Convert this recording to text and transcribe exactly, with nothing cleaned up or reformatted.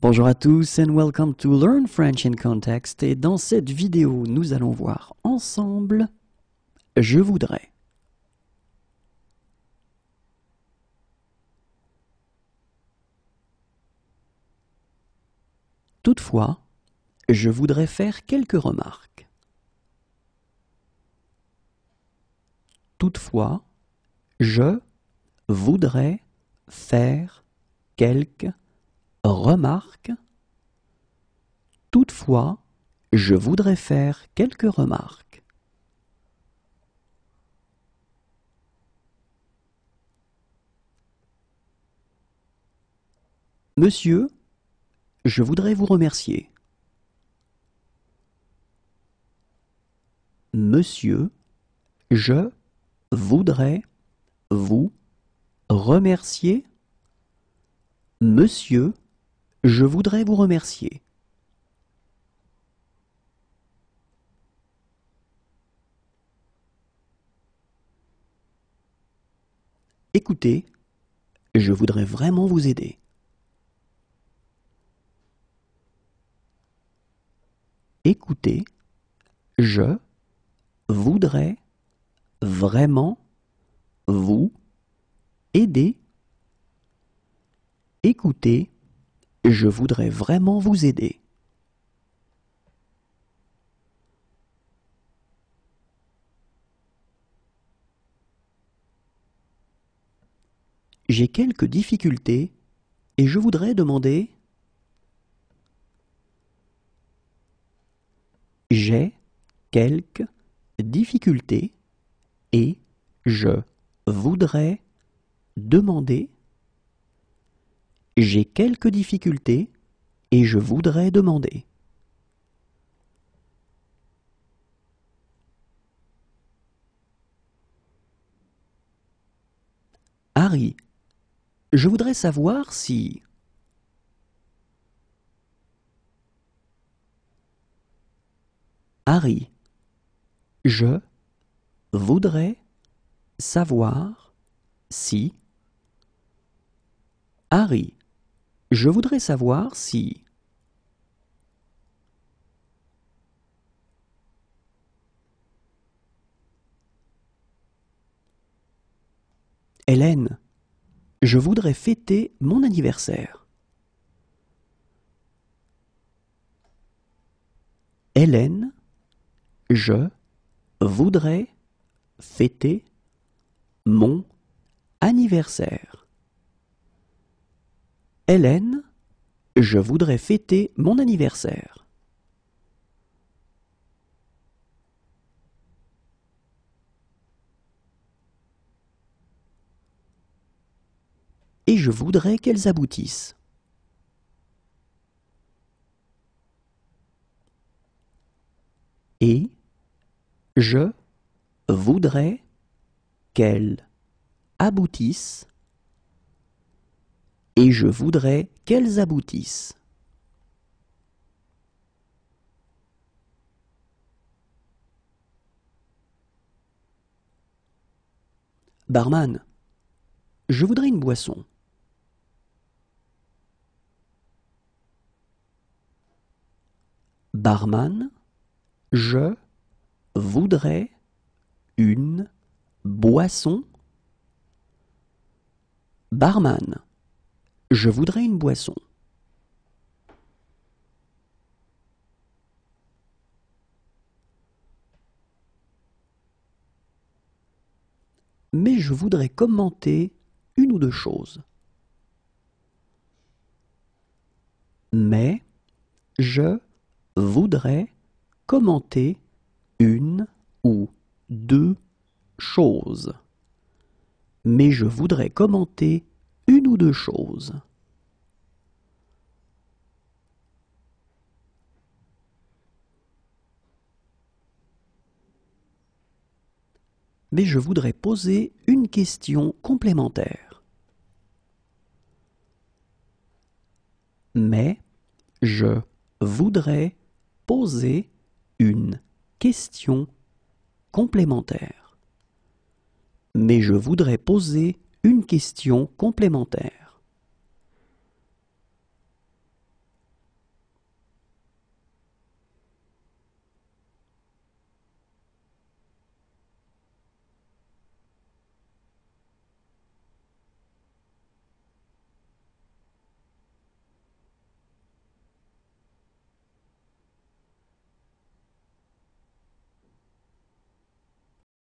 Bonjour à tous and welcome to Learn French in Context. Et dans cette vidéo, nous allons voir ensemble « Je voudrais ». Toutefois, je voudrais faire quelques remarques. Toutefois, je voudrais faire quelques remarques. Toutefois, je voudrais faire quelques remarques. Monsieur, je voudrais vous remercier. Monsieur, je voudrais vous remercier. Monsieur, je voudrais vous remercier. Écoutez, je voudrais vraiment vous aider. Écoutez, je voudrais vraiment vous aider. Écoutez, je voudrais vraiment vous aider. J'ai quelques difficultés et je voudrais demander. J'ai quelques difficultés et je voudrais demander. J'ai quelques difficultés et je voudrais demander. Harry, je voudrais savoir si... Harry, je voudrais savoir si... Harry, je voudrais savoir si... Hélène, je voudrais fêter mon anniversaire. Hélène, je voudrais fêter mon anniversaire. Hélène, je voudrais fêter mon anniversaire. Et je voudrais qu'elles aboutissent. Et je voudrais qu'elles aboutissent. Et je voudrais qu'elles aboutissent. Barman, je voudrais une boisson. Barman, je voudrais une boisson. Barman, je voudrais une boisson. Mais je voudrais commenter une ou deux choses. Mais je voudrais commenter une ou deux choses. Mais je voudrais commenter une ou deux choses. Mais je voudrais poser une question complémentaire. Mais je voudrais poser une question complémentaire. Mais je voudrais poser une question complémentaire.